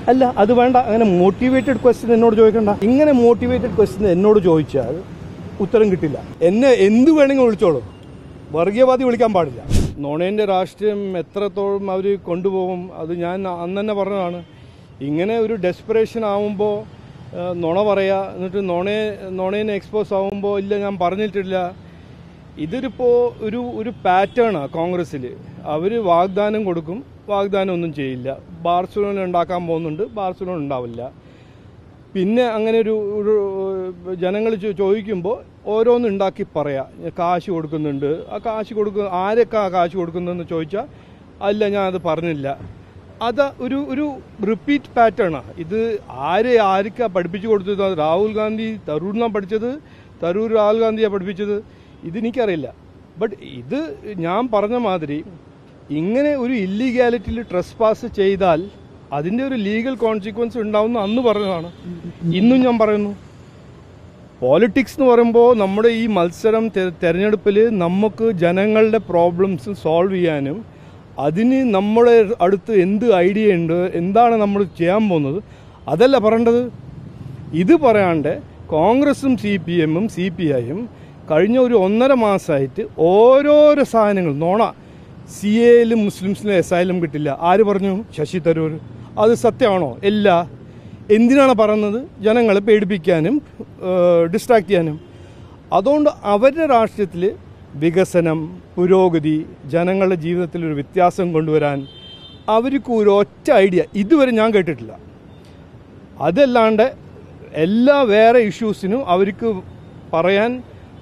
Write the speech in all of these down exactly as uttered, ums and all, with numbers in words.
അല്ല അത് വേണ്ട. അങ്ങനെ മോട്ടിവേറ്റഡ് ക്വസ്റ്റ്യൻ എന്നോട് ചോദിക്കണ്ട. ഇങ്ങനെ മോട്ടിവേറ്റഡ് ക്വസ്റ്റ്യൻ എന്നോട് ചോദിച്ചാൽ ഉത്തരം കിട്ടില്ല. എന്നെ എന്ത് വേണമെങ്കിൽ വിളിച്ചോളൂ, വർഗീയവാദി വിളിക്കാൻ പാടില്ല. നോണേൻ്റെ രാഷ്ട്രീയം എത്രത്തോളം അവർ കൊണ്ടുപോകും അത് ഞാൻ അന്ന് തന്നെ പറഞ്ഞതാണ്. ഇങ്ങനെ ഒരു ഡെസ്പറേഷൻ ആവുമ്പോൾ നുണ പറയുക, എന്നിട്ട് നോണയെ നോണേനെ എക്സ്പോസ് ആവുമ്പോൾ ഇല്ല ഞാൻ പറഞ്ഞിട്ടില്ല. ഇതൊരിപ്പോൾ ഒരു ഒരു പാറ്റേണാണ് കോൺഗ്രസ്സിൽ. അവർ വാഗ്ദാനം കൊടുക്കും, വാഗ്ദാനം ഒന്നും ചെയ്യില്ല. ബാർസലോണ ഉണ്ടാക്കാൻ പോകുന്നുണ്ട്, ബാർസലോണ ഉണ്ടാവില്ല. പിന്നെ അങ്ങനെ ഒരു ഒരു ജനങ്ങൾ ചോദിക്കുമ്പോൾ ഓരോന്ന് ഉണ്ടാക്കി പറയാം. കാശ് കൊടുക്കുന്നുണ്ട്, ആ കാശ് കൊടുക്കുന്ന ആരൊക്കെ ആ കാശ് കൊടുക്കുന്നതെന്ന് ചോദിച്ചാൽ അല്ല ഞാൻ അത് പറഞ്ഞില്ല. അത് ഒരു ഒരു റിപ്പീറ്റ് പാറ്റേണാണ്. ഇത് ആരെ ആർക്കാണ് പഠിപ്പിച്ചു കൊടുത്തത്? രാഹുൽ ഗാന്ധി തരൂരിനാണ് പഠിച്ചത്, തരൂർ രാഹുൽ ഗാന്ധിയാണ് പഠിപ്പിച്ചത്, ഇതെനിക്കറിയില്ല. ബട്ട് ഇത് ഞാൻ പറഞ്ഞ മാതിരി ഇങ്ങനെ ഒരു ഇല്ലീഗാലിറ്റിയിൽ ട്രസ്പാസ് ചെയ്താൽ അതിൻ്റെ ഒരു ലീഗൽ കോൺസിക്വൻസ് ഉണ്ടാവുന്ന അന്ന് പറഞ്ഞതാണ്, ഇന്നും ഞാൻ പറയുന്നു. പോളിറ്റിക്സ് എന്ന് പറയുമ്പോൾ നമ്മുടെ ഈ മത്സരം തെരഞ്ഞെടുപ്പിൽ നമുക്ക് ജനങ്ങളുടെ പ്രോബ്ലംസ് സോൾവ് ചെയ്യാനും അതിന് നമ്മുടെ അടുത്ത് എന്ത് ഐഡിയ ഉണ്ട്, എന്താണ് നമ്മൾ ചെയ്യാൻ പോകുന്നത്, അതല്ല പറയേണ്ടത്. ഇത് പറയാണ്ട് കോൺഗ്രസും സി പി എമ്മും സി പി ഐയും കഴിഞ്ഞ ഒരു ഒന്നര മാസമായിട്ട് ഓരോരോ സാധനങ്ങൾ നോണ. സി എയിലും മുസ്ലിംസിനും എസൈലം കിട്ടില്ല, ആര് പറഞ്ഞു? ശശി തരൂർ. അത് സത്യമാണോ? ഇല്ല. എന്തിനാണ് പറയുന്നത്? ജനങ്ങളെ പേടിപ്പിക്കാനും ഡിസ്ട്രാക്ട് ചെയ്യാനും. അതുകൊണ്ട് അവരുടെ രാഷ്ട്രീയത്തിൽ വികസനം, പുരോഗതി, ജനങ്ങളുടെ ജീവിതത്തിൽ ഒരു വ്യത്യാസം കൊണ്ടുവരാൻ അവർക്ക് ഒരു ഒറ്റ ഐഡിയ ഇതുവരെ ഞാൻ കേട്ടിട്ടില്ല. അതല്ലാണ്ട് എല്ലാ വേറെ ഇഷ്യൂസിനും അവർക്ക് പറയാൻ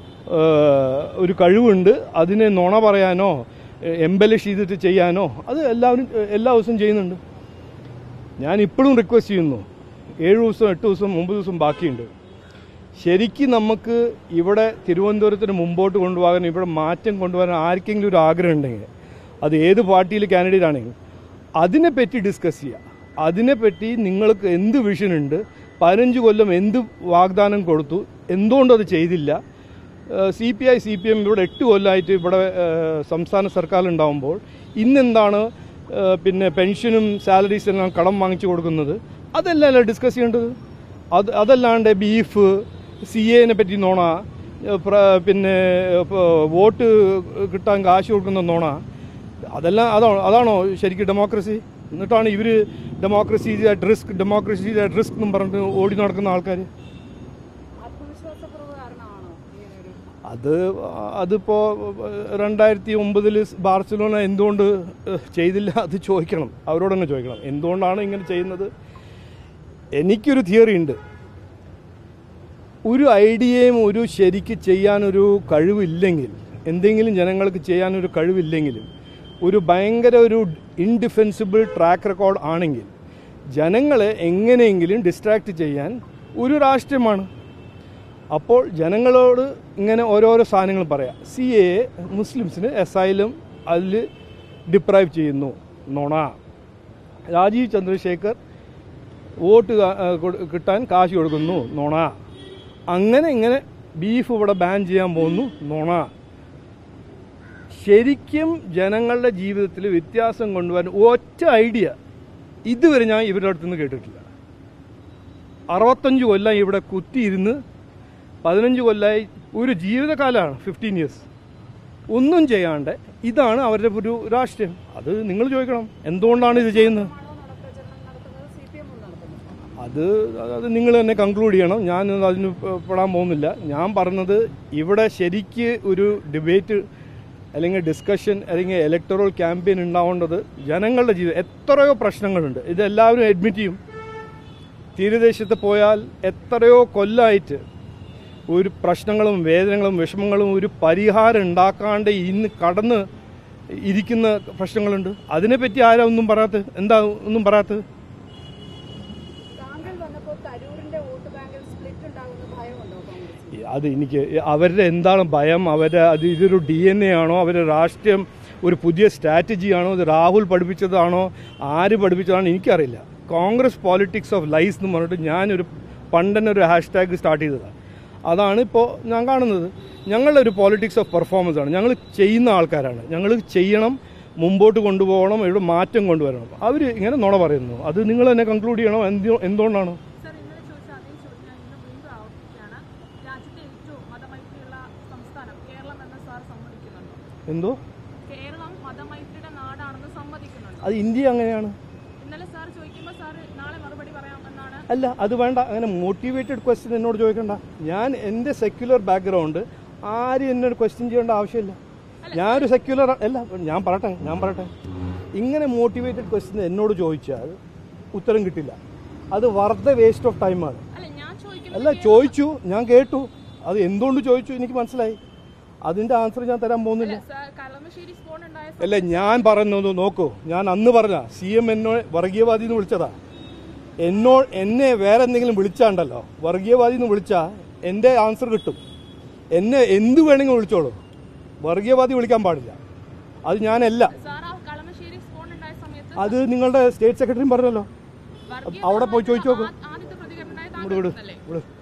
ഒരു കഴിവുണ്ട്. അതിനെ നുണ പറയാനോ എംബലിഷ് ചെയ്തിട്ട് ചെയ്യാനോ അത് എല്ലാവരും എല്ലാ ദിവസവും ചെയ്യുന്നുണ്ട്. ഞാൻ ഇപ്പോഴും റിക്വസ്റ്റ് ചെയ്യുന്നു, ഏഴ് ദിവസം എട്ട് ദിവസം ഒമ്പത് ദിവസം ബാക്കിയുണ്ട്. ശരിക്കും നമുക്ക് ഇവിടെ തിരുവനന്തപുരത്തിന് മുമ്പോട്ട് കൊണ്ടുപോകാൻ, ഇവിടെ മാറ്റം കൊണ്ടുപോകാൻ ആർക്കെങ്കിലും ഒരു ആഗ്രഹം ഉണ്ടെങ്കിൽ, അത് ഏത് പാർട്ടിയിൽ കാൻഡിഡേറ്റ് ആണെങ്കിൽ അതിനെപ്പറ്റി ഡിസ്കസ് ചെയ്യുക. അതിനെപ്പറ്റി നിങ്ങൾക്ക് എന്ത് വിഷൻ ഉണ്ട്, പതിനഞ്ച് കൊല്ലം എന്ത് വാഗ്ദാനം കൊടുത്തു, എന്തുകൊണ്ടത് ചെയ്തില്ല. C P I C P M ഇവിടെ എട്ട് കൊല്ലമായിട്ട് ഇവിടെ സംസ്ഥാന സർക്കാർ ഉണ്ടാകുമ്പോൾ ഇന്നെന്താണ് പിന്നെ പെൻഷനും സാലറീസ് എല്ലാം കടം വാങ്ങിച്ചു കൊടുക്കുന്നത്, അതെല്ലാം ഡിസ്കസ് ചെയ്യേണ്ടത്. അത് അതല്ലാണ്ട് ബീഫ്, സി എനെ പറ്റി നോണ, പിന്നെ വോട്ട് കിട്ടാൻ കാശ് കൊടുക്കുന്ന നോണ, അതെല്ലാം അതാണോ അതാണോ ശരിക്കും ഡെമോക്രസി? എന്നിട്ടാണ് ഇവർ democracy at risk democracy at risk എന്നും പറഞ്ഞിട്ട് ഓടി നടക്കുന്ന ആൾക്കാർ. അത് അതിപ്പോൾ രണ്ടായിരത്തി ഒമ്പതിൽ ബാർസലോണ എന്തുകൊണ്ട് ചെയ്തില്ല അത് ചോദിക്കണം, അവരോട് തന്നെ ചോദിക്കണം എന്തുകൊണ്ടാണ് ഇങ്ങനെ ചെയ്യുന്നത്. എനിക്കൊരു തിയറി ഉണ്ട്. ഒരു ഐഡിയയും ഒരു ശരിക്ക് ചെയ്യാനൊരു കഴിവില്ലെങ്കിൽ, എന്തെങ്കിലും ജനങ്ങൾക്ക് ചെയ്യാനൊരു കഴിവില്ലെങ്കിലും ഒരു ഭയങ്കര ഒരു ഇൻഡിഫെൻസിബിൾ ട്രാക്ക് റെക്കോർഡ് ആണെങ്കിൽ ജനങ്ങളെ എങ്ങനെയെങ്കിലും ഡിസ്ട്രാക്റ്റ് ചെയ്യാൻ ഒരു രാഷ്ട്രീയമാണ്. അപ്പോൾ ജനങ്ങളോട് ഇങ്ങനെ ഓരോരോ സാധനങ്ങൾ പറയാം. സി എ മുസ്ലിംസിന് എസൈലം അതിൽ ഡിപ്രൈവ് ചെയ്യുന്നു, നോണ. രാജീവ് ചന്ദ്രശേഖർ വോട്ട് കിട്ടാൻ കാശ് കൊടുക്കുന്നു, നോണ. അങ്ങനെ ഇങ്ങനെ ബീഫ് ഇവിടെ ബാൻ ചെയ്യാൻ പോകുന്നു, നോണ. ശരിക്കും ജനങ്ങളുടെ ജീവിതത്തിൽ വ്യത്യാസം കൊണ്ടുവരാൻ ഒറ്റ ഐഡിയ ഇതുവരെ ഞാൻ ഇവരുടെ അടുത്തുനിന്ന് കേട്ടിട്ടില്ല. അറുപത്തഞ്ച് കൊല്ലം ഇവിടെ കുത്തിയിരുന്ന് പതിനഞ്ച് കൊല്ലമായി ഒരു ജീവിതകാലമാണ്, ഫിഫ്റ്റീൻ ഇയേഴ്സ് ഒന്നും ചെയ്യാണ്ട് ഇതാണ് അവരുടെ ഒരു രാഷ്ട്രീയം. അത് നിങ്ങൾ ചോദിക്കണം എന്തുകൊണ്ടാണ് ഇത് ചെയ്യുന്നത്. അത് അത് നിങ്ങൾ തന്നെ കൺക്ലൂഡ് ചെയ്യണം. ഞാൻ അതിന് പെടാൻ പോകുന്നില്ല. ഞാൻ പറഞ്ഞത് ഇവിടെ ശരിക്ക് ഒരു ഡിബേറ്റ് അല്ലെങ്കിൽ ഡിസ്കഷൻ അല്ലെങ്കിൽ ഇലക്ടറൽ ക്യാമ്പയിൻ ഉണ്ടാവേണ്ടത് ജനങ്ങളുടെ ജീവിതം. എത്രയോ പ്രശ്നങ്ങളുണ്ട്, ഇതെല്ലാവരും അഡ്മിറ്റ് ചെയ്യും. തീരദേശത്ത് പോയാൽ എത്രയോ കൊല്ലമായിട്ട് ഒരു പ്രശ്നങ്ങളും വേദനകളും വിഷമങ്ങളും ഒരു പരിഹാരം ഉണ്ടാക്കാണ്ട് ഇന്ന് കടന്ന് ഇരിക്കുന്ന പ്രശ്നങ്ങളുണ്ട്. അതിനെപ്പറ്റി ആരാ ഒന്നും പറയാത്തത്? എന്താ ഒന്നും പറയാത്തത്? അത് എനിക്ക് അവരുടെ എന്താണ് ഭയം? അവരുടെ അത് ഇതൊരു ഡി എൻ എ ആണോ, അവരുടെ രാഷ്ട്രീയം ഒരു പുതിയ സ്ട്രാറ്റജിയാണോ, ഇത് രാഹുൽ പഠിപ്പിച്ചതാണോ, ആര് പഠിപ്പിച്ചതാണോ എനിക്കറിയില്ല. കോൺഗ്രസ് പോളിറ്റിക്സ് ഓഫ് ലൈസ് എന്ന് പറഞ്ഞിട്ട് ഞാനൊരു പണ്ടന്നെ ഒരു ഹാഷ്ടാഗ് സ്റ്റാർട്ട് ചെയ്തതാണ്. അതാണ് ഇപ്പോൾ ഞാൻ കാണുന്നത്. ഞങ്ങളുടെ ഒരു പോളിറ്റിക്സ് ഓഫ് പെർഫോമൻസ് ആണ്. ഞങ്ങൾ ചെയ്യുന്ന ആൾക്കാരാണ്, ഞങ്ങൾ ചെയ്യണം, മുമ്പോട്ട് കൊണ്ടുപോകണം, ഇവിടെ മാറ്റം കൊണ്ടുവരണം. അവർ ഇങ്ങനെ നുണ പറയുന്നു. അത് നിങ്ങൾ തന്നെ കൺക്ലൂഡ് ചെയ്യണം. എന്ത് എന്തുകൊണ്ടാണ്? എന്തോ അത് ഇന്ത്യ അങ്ങനെയാണ്. അല്ല, അത് വേണ്ട. അങ്ങനെ മോട്ടിവേറ്റഡ് ക്വസ്റ്റ്യൻ എന്നോട് ചോദിക്കണ്ട. ഞാൻ എൻ്റെ സെക്യുലർ ബാക്ക്ഗ്രൗണ്ട് ആരും എന്നോട് ക്വസ്റ്റ്യൻ ചെയ്യേണ്ട ആവശ്യമില്ല. ഞാനൊരു സെക്യുലർ അല്ല. ഞാൻ പറയട്ടെ ഞാൻ പറയട്ടെ ഇങ്ങനെ മോട്ടിവേറ്റഡ് ക്വസ്റ്റ്യൻ എന്നോട് ചോദിച്ചാൽ ഉത്തരം കിട്ടില്ല. അത് വെറുതെ വേസ്റ്റ് ഓഫ് ടൈമാണ്. അല്ല, ചോദിച്ചു, ഞാൻ കേട്ടു. അത് എന്തുകൊണ്ട് ചോദിച്ചു എനിക്ക് മനസ്സിലായി. അതിൻ്റെ ആൻസർ ഞാൻ തരാൻ പോകുന്നില്ല. അല്ല, ഞാൻ പറയുന്നത് നോക്കൂ. ഞാൻ അന്ന് പറഞ്ഞ സി എം എന്നോ വർഗീയവാദി എന്ന് വിളിച്ചതാ. എന്നോ എന്നെ വേറെ എന്തെങ്കിലും വിളിച്ചാണ്ടല്ലോ, വർഗീയവാദി എന്ന് വിളിച്ചാൽ എൻ്റെ ആൻസർ കിട്ടും. എന്നെ എന്ത് വേണമെങ്കിലും വിളിച്ചോളൂ, വർഗീയവാദി വിളിക്കാൻ പാടില്ല. അത് ഞാനല്ല. അത് നിങ്ങളുടെ സ്റ്റേറ്റ് സെക്രട്ടറിയും പറഞ്ഞല്ലോ. അവിടെ പോയി ചോദിച്ചു നോക്കൂ. ഇവിടെ വിട് ഇവിടെ